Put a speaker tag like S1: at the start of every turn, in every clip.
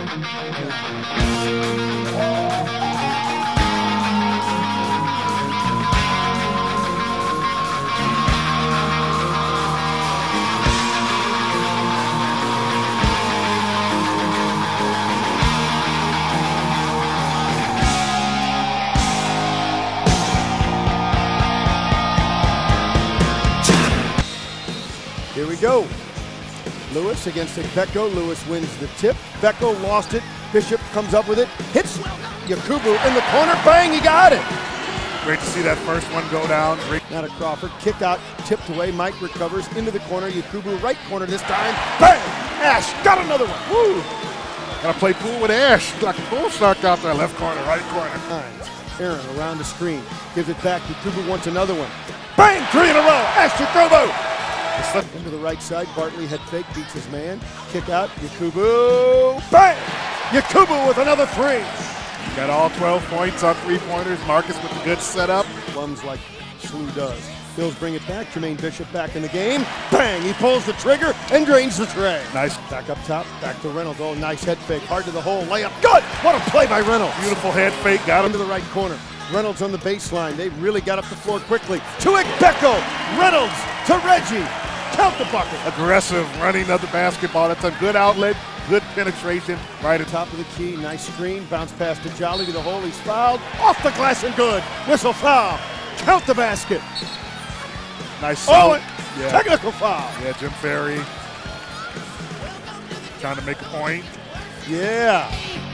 S1: Here we go. Lewis against Becko. Lewis wins the tip. Becko lost it. Bishop comes up with it. Hits Yakubu in the corner. Bang, he got it.
S2: Great to see that first one go down.
S1: Now to Crawford. Kick out, tipped away. Mike recovers into the corner. Yakubu right corner this time. Bang! Ash got another one. Woo!
S2: Gotta play pool with Ash. Like a bull knocked out there. Left corner, right corner.
S1: Hines. Aaron around the screen. Gives it back. Yakubu wants another one. Bang! 3 in a row. Ash Yakubu. Into the right side, Bartley head fake, beats his man. Kick out, Yakubu, bang! Yakubu with another 3.
S2: Got all 12 points on 3-pointers. Marcus with a good setup.
S1: Bums like Slew does. Bills bring it back, Jermaine Bishop back in the game. Bang, he pulls the trigger and drains the tray.
S2: Nice.
S1: Back up top, back to Reynolds. Oh, nice head fake, hard to the hole, layup, good! What a play by Reynolds.
S2: Beautiful head fake, got him.
S1: Into the right corner. Reynolds on the baseline. They really got up the floor quickly. To Becko, Reynolds to Reggie. Count the bucket.
S2: Aggressive running of the basketball. That's a good outlet, good penetration. Right at
S1: Top of the key, nice screen. Bounce pass to Jolly to the hole. He's fouled. Off the glass and good. Whistle foul. Count the basket.
S2: nice.
S1: Oh,
S2: yeah.
S1: Technical foul.
S2: Yeah, Jim Ferry trying to make a point.
S1: Yeah.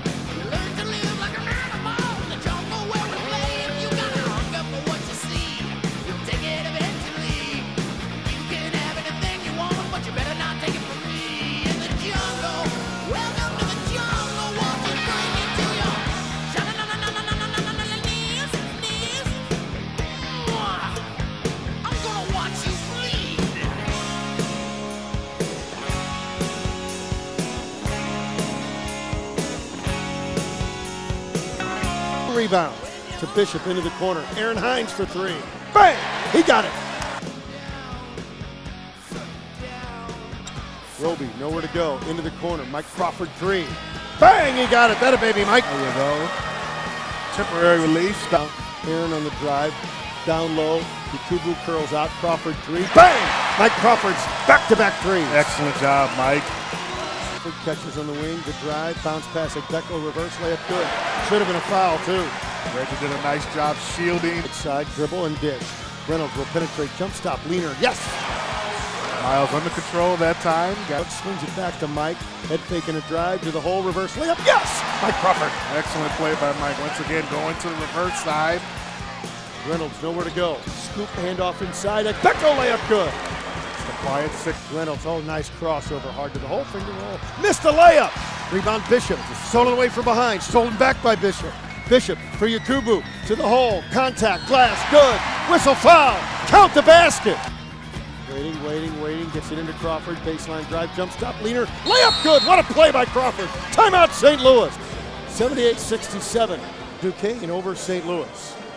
S1: Rebound to Bishop into the corner. Aaron Hines for 3. Bang! He got it. Roby, nowhere to go. Into the corner. Mike Crawford 3. Bang! He got it. That a baby, Mike.
S2: There you go. Temporary relief.
S1: Down. Aaron on the drive. Down low. Yakubu curls out. Crawford 3. Bang! Mike Crawford's back-to-back 3s.
S2: Excellent job, Mike.
S1: Catches on the wing, the drive, bounce pass at Becko, reverse layup, good. Should have been a foul too.
S2: Reggie did a nice job shielding.
S1: Side dribble and dish. Reynolds will penetrate, jump stop, leaner, yes!
S2: Miles under control that time.
S1: Swings it back to Mike, head fake and a drive to the hole, reverse layup, yes! Mike Crawford.
S2: Excellent play by Mike. Once again, going to the reverse side.
S1: Reynolds nowhere to go. Scoop handoff inside at Becko, layup, good.
S2: The quiet 6.
S1: Reynolds, oh, nice crossover, hard to the hole, finger roll. Missed the layup. Rebound Bishop, stolen away from behind, stolen back by Bishop. Bishop for Yakubu, to the hole, contact, glass, good. Whistle foul, count the basket. Waiting, gets it into Crawford, baseline drive, jump stop, leaner, layup, good. What a play by Crawford. Timeout St. Louis. 78-67, Duquesne over St. Louis.